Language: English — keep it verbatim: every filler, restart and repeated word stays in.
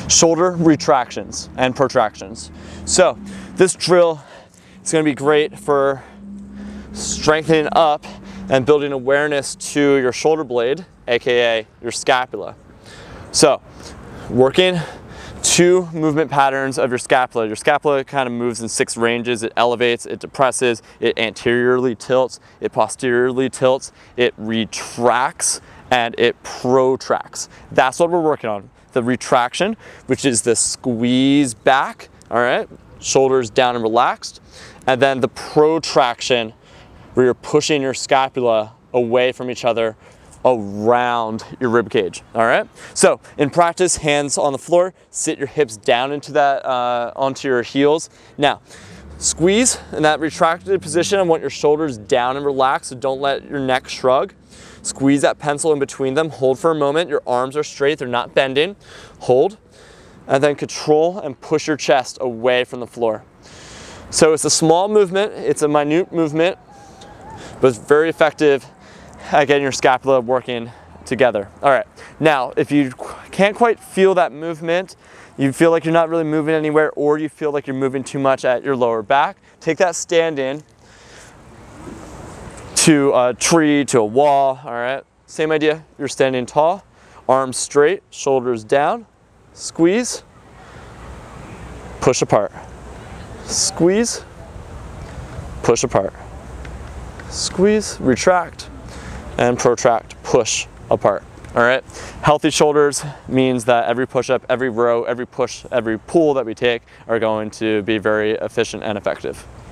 shoulder retractions and protractions. So this drill is going to be great for strengthening up and building awareness to your shoulder blade, aka your scapula. So working two movement patterns of your scapula. Your scapula kind of moves in six ranges. It elevates, it depresses, it anteriorly tilts, it posteriorly tilts, it retracts, and it protracts. That's what we're working on. The retraction, which is the squeeze back, all right? Shoulders down and relaxed. And then the protraction, where you're pushing your scapula away from each other around your rib cage, all right? So in practice, hands on the floor, sit your hips down into that, uh, onto your heels. Now, squeeze in that retracted position. I want your shoulders down and relaxed, so don't let your neck shrug. Squeeze that pencil in between them, hold for a moment. Your arms are straight, they're not bending. Hold, and then control and push your chest away from the floor. So it's a small movement, it's a minute movement, but it's very effective at getting your scapula working together. All right, now if you can't quite feel that movement, you feel like you're not really moving anywhere, or you feel like you're moving too much at your lower back, take that stand in to a tree, to a wall, all right? Same idea, you're standing tall, arms straight, shoulders down, squeeze, push apart, squeeze, push apart, squeeze, retract, and protract, push apart, all right? Healthy shoulders means that every push-up, every row, every push, every pull that we take are going to be very efficient and effective.